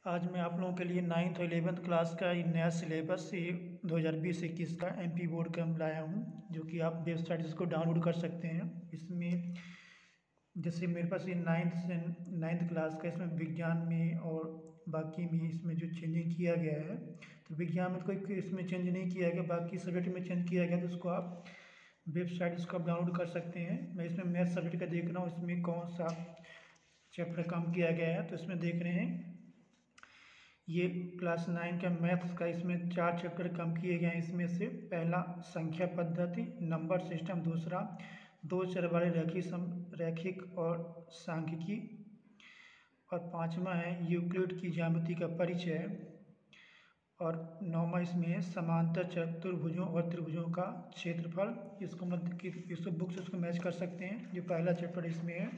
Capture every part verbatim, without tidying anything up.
आज मैं आप लोगों के लिए नाइन्थ और इलेवेंथ क्लास का ये नया सिलेबस ये दो हज़ार बीस इक्कीस का एमपी बोर्ड का लाया हूँ, जो कि आप वेबसाइट इसको डाउनलोड कर सकते हैं। इसमें जैसे मेरे पास ये नाइन्थ से नाइन्थ क्लास का, इसमें विज्ञान में और बाकी में इसमें जो चेंजिंग किया गया है, तो विज्ञान में कोई इसमें चेंज नहीं किया गया, बाकी सब्जेक्ट में चेंज किया गया, तो उसको आप वेबसाइट इसको आप डाउनलोड कर सकते हैं। मैं इसमें मैथ सब्जेक्ट का देख रहा हूँ, इसमें कौन सा चैप्टर कम किया गया है, तो इसमें देख रहे हैं ये क्लास नाइन का मैथ्स का, इसमें चार चैप्टर कम किए गए हैं। इसमें से पहला संख्या पद्धति, नंबर सिस्टम, दूसरा दो चर वाले रैखिक सम रैखिक और सांख्यिकी, और पांचवा है यूक्लिड की ज्यामिति का परिचय, और नौवा इसमें है समांतर चतुर्भुजों और त्रिभुजों का क्षेत्रफल। इसको मतलब इसको बुक से उसको मैच कर सकते हैं। जो पहला चैप्टर इसमें है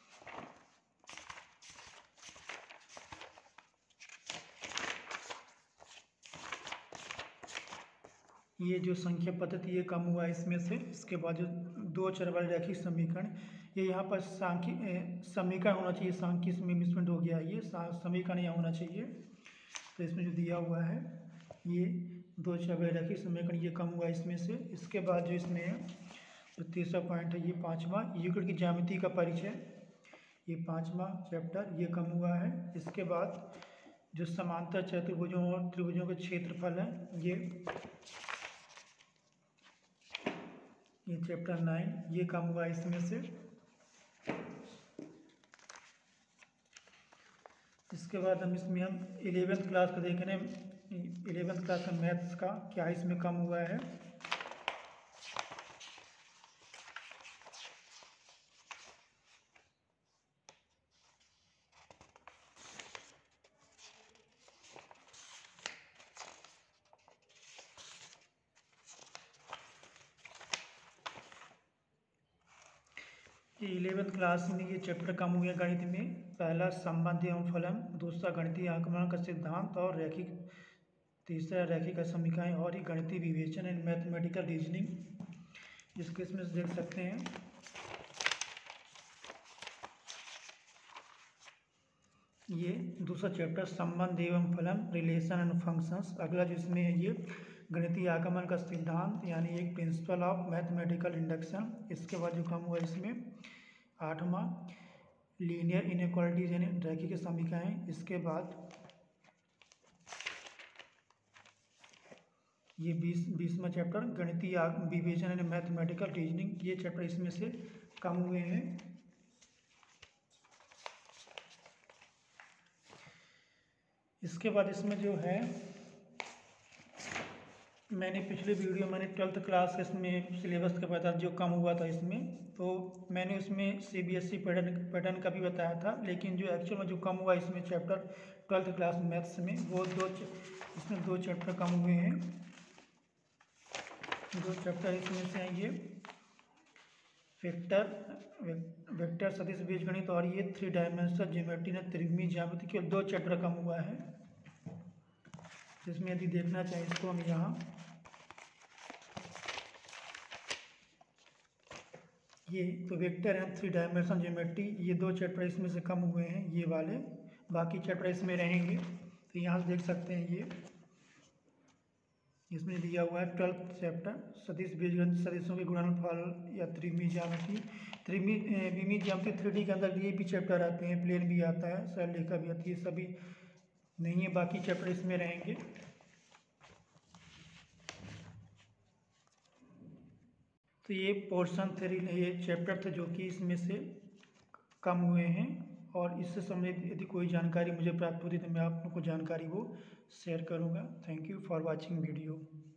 ये जो संख्या पद्धति ये कम हुआ है इसमें से। इसके बाद जो दो चर वाले रैखिक समीकरण, ये यहाँ पर सांख्यिक समीकरण होना चाहिए, सांख्यिक इसमें मिसप्रिंट हो गया, ये समीकरण यहाँ होना चाहिए। तो इसमें जो दिया हुआ है ये दो चर वाले रैखिक समीकरण ये कम हुआ है इसमें से। इसके बाद जो इसमें है जो तीसरा पॉइंट है ये पाँचवा यूक्लिड की ज्यामिति का परिचय, ये पाँचवा चैप्टर ये कम हुआ है। इसके बाद जो समांतर चतुर्भुजों और त्रिभुजों का क्षेत्रफल है ये ये चैप्टर नाइन ये कम हुआ इसमें से। इसके बाद हम इसमें हम इलेवेंथ क्लास का देख रहे हैं, इलेवेंथ क्लास का मैथ्स का क्या इसमें कम हुआ है। ये इलेवेंथ क्लास में ये चैप्टर कम हुए गणित में। पहला संबंध एवं फलन, दूसरा गणितीय आंकलन का सिद्धांत और रैखिक, तीसरा रैखिक समीकरण और ये गणितीय विवेचन एंड मैथमेटिकल रीजनिंग, इसके इसमें से देख सकते हैं। ये दूसरा चैप्टर संबंध एवं फलन, रिलेशन एंड फंक्शंस। अगला जिसमें है ये गणितीय आगमन का सिद्धांत, यानी एक प्रिंसिपल ऑफ मैथमेटिकल इंडक्शन। इसके बाद जो कम हुआ इसमें आठवां लीनियर इनइक्वालिटीज यानी रैखिक समीकरण। इसके बाद ये बीस बीसवां चैप्टर गणितीय विवेचन एंड मैथमेटिकल रीजनिंग, ये चैप्टर इसमें से कम हुए हैं। इसके बाद इसमें जो है मैंने पिछले वीडियो मैंने ट्वेल्थ क्लास इसमें सिलेबस का बताया जो कम हुआ था इसमें, तो मैंने उसमें सीबीएसई पैटर्न पैटर्न का भी बताया था, लेकिन जो एक्चुअल में जो कम हुआ इसमें चैप्टर ट्वेल्थ क्लास मैथ्स में वो दो इसमें दो चैप्टर कम हुए हैं। दो चैप्टर इसमें से हैं ये वेक्टर वेक्टर सदिश बीजगणित और ये थ्री डायमेंशनल ज्योमेट्री ने त्रिविमीय ज्यामिति के दो चैप्टर कम हुआ है। इसमें यदि देखना चाहें इसको हम यहाँ ये तो vector and three dimensional geometry ये दो चैप्टर इसमें से कम हुए हैं ये वाले, बाकी चैप्टर इसमें रहेंगे। तो यहाँ से देख सकते हैं ये इसमें दिया हुआ है ट्वेल्थ चैप्टर सदिश बीजगणित, सदिशों के गुणनफल या त्रिविमीय ज्यामिति, त्रिविमीय विमीय ज्यामिति थ्री डी के अंदर ये भी चैप्टर आते हैं, प्लेन भी आता है, सरल रेखा भी आती है, सभी नहीं है, बाकी चैप्टर इसमें रहेंगे। तो ये पोर्शन थ्री ये चैप्टर थे जो कि इसमें से कम हुए हैं, और इससे संबंधित यदि कोई जानकारी मुझे प्राप्त होती तो मैं आप लोगों को जानकारी वो शेयर करूँगा। Thank you for watching video.